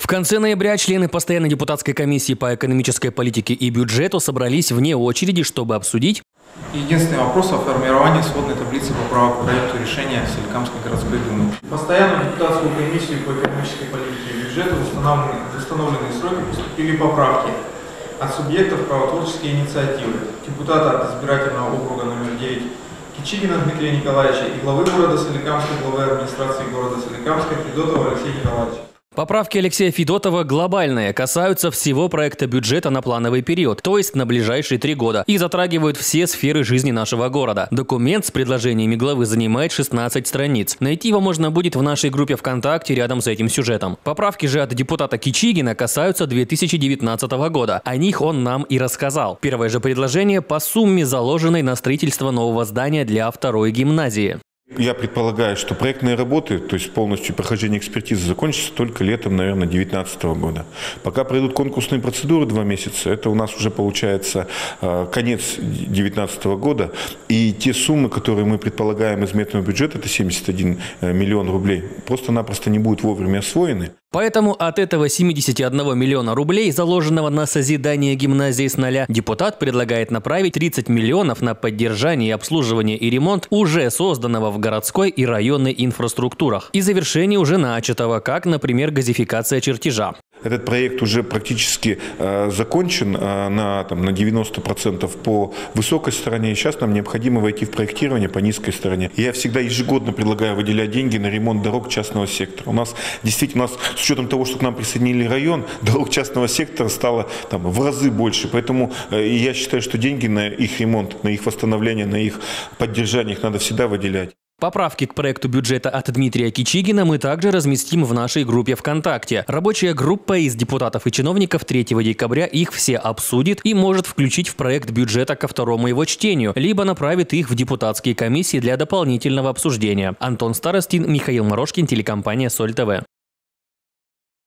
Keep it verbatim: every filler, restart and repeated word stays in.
В конце ноября члены постоянной депутатской комиссии по экономической политике и бюджету собрались вне очереди, чтобы обсудить единственный вопрос о формировании сводной таблицы поправок к проекту решения Соликамской городской думы. Постоянную депутатскую комиссию по экономической политике и бюджету в установленные сроки поступили поправки от субъектов правотворческой инициативы, депутата от избирательного округа номер девять Кичигина Дмитрия Николаевича и главы города Соликамска, главы администрации города Соликамска Федотова Алексея Николаевича. Поправки Алексея Федотова глобальные, касаются всего проекта бюджета на плановый период, то есть на ближайшие три года, и затрагивают все сферы жизни нашего города. Документ с предложениями главы занимает шестнадцать страниц. Найти его можно будет в нашей группе ВКонтакте рядом с этим сюжетом. Поправки же от депутата Кичигина касаются две тысячи девятнадцатого года. О них он нам и рассказал. Первое же предложение по сумме, заложенной на строительство нового здания для второй гимназии. Я предполагаю, что проектные работы, то есть полностью прохождение экспертизы, закончатся только летом, наверное, две тысячи девятнадцатого года. Пока пройдут конкурсные процедуры два месяца, это у нас уже получается конец две тысячи девятнадцатого года. И те суммы, которые мы предполагаем из местного бюджета, это семьдесят один миллион рублей, просто-напросто не будут вовремя освоены. Поэтому от этого семидесяти одного миллиона рублей, заложенного на созидание гимназии с нуля, депутат предлагает направить тридцать миллионов на поддержание, обслуживание и ремонт уже созданного в городской и районной инфраструктурах и завершение уже начатого, как, например, газификация чертежа. Этот проект уже практически э, закончен э, на, там, на девяносто процентов по высокой стороне. И сейчас нам необходимо войти в проектирование по низкой стороне. Я всегда ежегодно предлагаю выделять деньги на ремонт дорог частного сектора. У нас действительно, у нас, с учетом того, что к нам присоединили район, дорог частного сектора стало там, в разы больше. Поэтому э, я считаю, что деньги на их ремонт, на их восстановление, на их поддержание их надо всегда выделять. Поправки к проекту бюджета от Дмитрия Кичигина мы также разместим в нашей группе ВКонтакте. Рабочая группа из депутатов и чиновников третьего декабря их все обсудит и может включить в проект бюджета ко второму его чтению, либо направит их в депутатские комиссии для дополнительного обсуждения. Антон Старостин, Михаил Морошкин, телекомпания Соль ТВ.